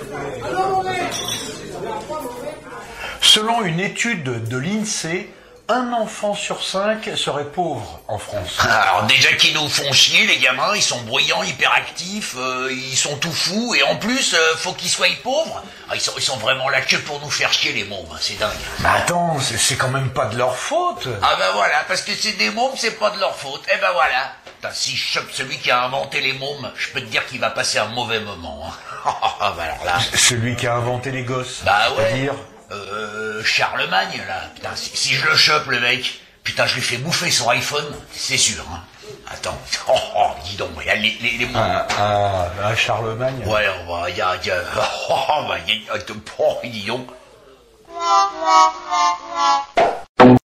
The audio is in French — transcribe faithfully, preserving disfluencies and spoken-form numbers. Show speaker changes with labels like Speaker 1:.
Speaker 1: Selon une étude de l'INSEE, un enfant sur cinq serait pauvre en France.
Speaker 2: Alors déjà qu'ils nous font chier, les gamins, ils sont bruyants, hyperactifs, euh, ils sont tout fous, et en plus, euh, faut qu'ils soient pauvres. Ah, ils, sont, ils sont vraiment là que pour nous faire chier, les mômes, hein, c'est dingue.
Speaker 1: Mais attends, c'est c'est quand même pas de leur faute.
Speaker 2: Ah ben voilà, parce que c'est des mômes, c'est pas de leur faute. Eh ben voilà. Putain, si je chope celui qui a inventé les mômes, je peux te dire qu'il va passer un mauvais moment. Hein. Ah ben alors là...
Speaker 1: Celui qui a inventé les gosses.
Speaker 2: Bah ouais.
Speaker 1: C'est-à-dire
Speaker 2: Euh, Charlemagne, là. Putain, si, si je le chope, le mec, putain, je lui fais bouffer son iPhone, c'est sûr, hein. Attends. Oh, oh, dis donc, il y a les, les, les mômes.
Speaker 1: Ah, ah, ah, Charlemagne.
Speaker 2: Ouais, il y a... Y a oh, oh, bah, y a, oh, dis donc.